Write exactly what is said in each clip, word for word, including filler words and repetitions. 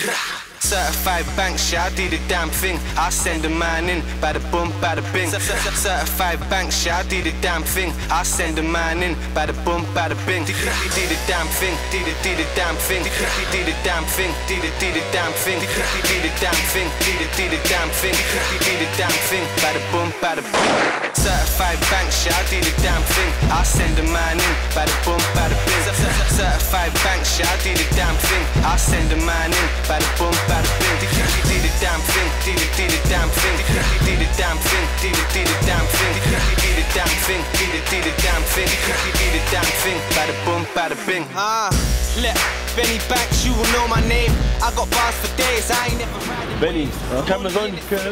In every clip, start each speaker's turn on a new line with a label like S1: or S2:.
S1: Certified bank shit, I do the damn thing. I send a man in, bada boom, bada bing. Certified bank shit, I do the damn thing. I send a man in, bada boom, bada bing. Do the damn thing, do the do the damn thing. Do the damn thing, do the do the damn thing. Do the damn thing, do the do the damn thing. Do the damn thing, bada boom, bada bing. Certified bank shit, I do the damn thing. I send a man in, bada boom, bada bing. Certified bank shit, I do the damn thing. I send a man in, bada boom, bada bing. Do the damn thing, do the do the damn thing. Do the damn thing, do the do the damn thing. Do the damn thing, do the do the damn thing. Do the damn thing, bada boom, bada bing. Ah, look, Benny Banks, you will know my name. I got bars for days, I ain't never riding.
S2: Benny, uh, camera's on, Curve.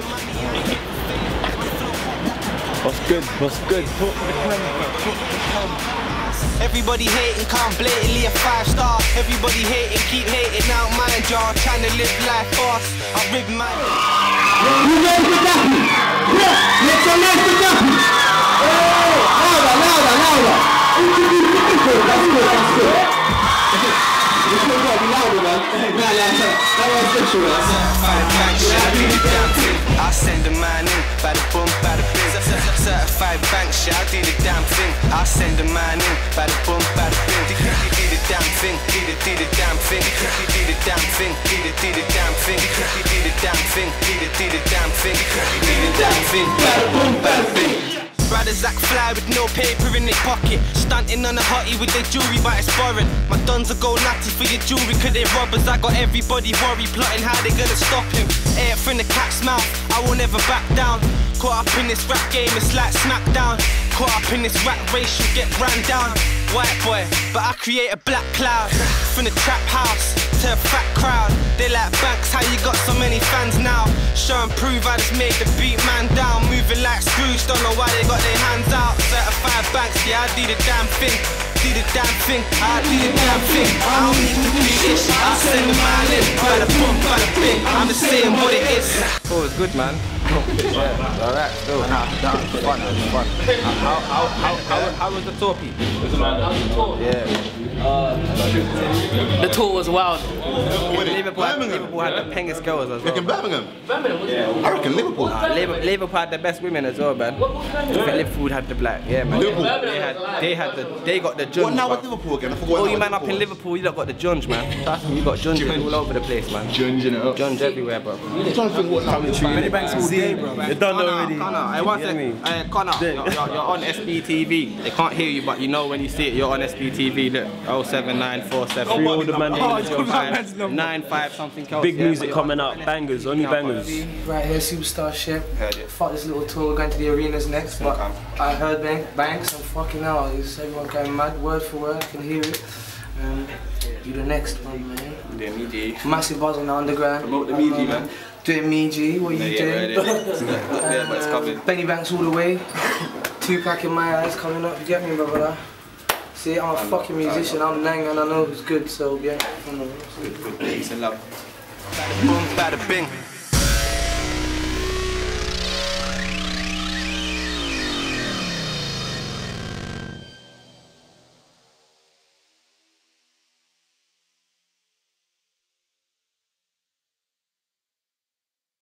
S2: What's good? What's good? Talk to the camera. Talk to the camera.
S1: Everybody hating, can't blatantly a five star. Everybody hating, keep hating out mind y'all. Trying to live life fast. I rib my.
S3: You know the Dappy. Yeah, make some noise for Dappy. Hey, louder, louder, louder. That's good, that's good. It's not gonna be louder, man. Nah, nah, that was sexual.
S1: I send a man in, bada boom, bada bing. Certified bank shit, I do the damn thing. I send a man in, bada boom, bada bing. Do the damn thing, do the do the damn thing. Do the damn thing, do the do the damn thing. Do the damn thing, do the do the damn thing. Do the damn thing, bada boom, bada bing. Brothers act fly with no paper in their pocket. Stunting on a hottie with their jewelry, but it's foreign. My duns will go natty for your jewelry, cause they're robbers. I got everybody worried, plotting how they gonna stop him. Air from the cat's mouth, I will never back down. Caught up in this rap game, it's like Smackdown. Caught up in this rap race, you get ran down. White boy, but I create a black cloud. From the trap house to a fat crowd. They like Banks, how you got so many fans now? Show and prove, I just made the beat man down. Moving like Scrooge, don't know why they got their hands out. Certified Banks, yeah, I do the damn thing. Do the damn thing, I do the damn thing. I don't need to do this, I send the man in. Bada boom, bada bing, I'm just saying what it is. Oh, it's good, man. Yeah, alright, still. Nah, nah, it's fun, it's fun. How, how, how, how, how was the tour, Pete? Yeah.
S4: Uh, the tour was wild.
S1: Liverpool had, Liverpool had the pengest girls as well.
S5: Like in Birmingham?
S4: Birmingham, yeah.
S5: I reckon Liverpool.
S1: Nah, Liverpool, Liverpool had the best women as well, man. Liverpool had the black, yeah, man.
S5: Liverpool.
S1: They had, they had the, they got the Junge.
S5: What now with Liverpool again? I forgot.
S1: All you man up in Liverpool, you lot got the Junge, man. Trust me, you got Junge all over the place, man.
S5: Junge in it up.
S1: Junge everywhere, bro.
S5: I'm trying to think what coming to
S2: Many banks all day, bro. You don't know already.
S1: Connor, I want to say, uh, Connor, you're, you're, you're on S B T V. They can't hear you, but you know when you see it, you're on S B T V. Look, oh seven nine four seven.
S2: Free all the man
S1: five, nine five something else.
S2: Big
S1: yeah,
S2: music coming up, bangers, only bangers.
S6: Right here, superstar ship.
S1: Heard it.
S6: Fuck this little tour, we're going to the arenas next. But
S1: Okay.
S6: I heard bang, Banks and fucking hell, is everyone going mad, word for word, I can hear it. Um, you the next one, man.
S1: Yeah, me G.
S6: Massive buzz on the underground.
S1: Promote the me G, man.
S6: Doing me G, what
S1: Yeah,
S6: you
S1: yeah,
S6: doing?
S1: right, yeah. Yeah, but it's coming.
S6: Benny Banks all the way. Two-pack in my eyes coming up, you get me, brother? See, I'm a fucking musician, I'm Nang and I know who's good, so yeah. I know.
S1: Good, good, peace and love. Bada boom, bada bing.